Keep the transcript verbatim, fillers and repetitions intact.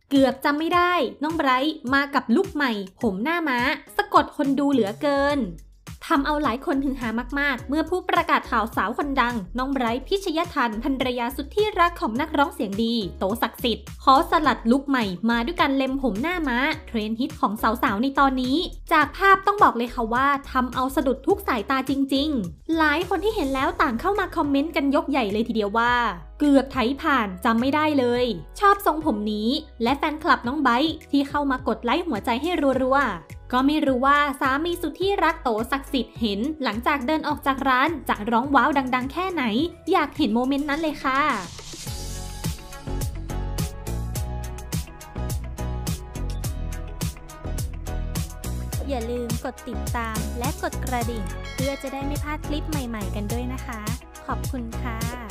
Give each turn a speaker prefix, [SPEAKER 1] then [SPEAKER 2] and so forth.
[SPEAKER 1] เกือบจำไม่ได้น้องไบรท์มากับลุคใหม่ผมหน้าม้าสะกดคนดูเหลือเกินทำเอาหลายคนฮือฮามากๆเมื่อผู้ประกาศข่าวสาวคนดังน้องไบรท์พิชยทันภรรยาสุดที่รักของนักร้องเสียงดีโตศักดิ์สิทธิ์ขอสลัดลุคใหม่มาด้วยการเล็มผมหน้าม้าเทรนด์ฮิตของสาวๆในตอนนี้จากภาพต้องบอกเลยค่ะว่าทำเอาสะดุดทุกสายตาจริงๆหลายคนที่เห็นแล้วต่างเข้ามาคอมเมนต์กันยกใหญ่เลยทีเดียวว่าเกือบไถผ่านจำไม่ได้เลยชอบทรงผมนี้และแฟนคลับน้องไบรท์ที่เข้ามากดไลค์หัวใจให้รัวๆก็ไม่รู้ว่าสามีสุดที่รักโตศักดิ์สิทธิ์เห็นหลังจากเดินออกจากร้านจะร้องว้าวดังๆแค่ไหนอยากเห็นโมเมนต์นั้นเลยค่ะอย่าลืมกดติดตามและกดกระดิ่งเพื่อจะได้ไม่พลาดคลิปใหม่ๆกันด้วยนะคะขอบคุณค่ะ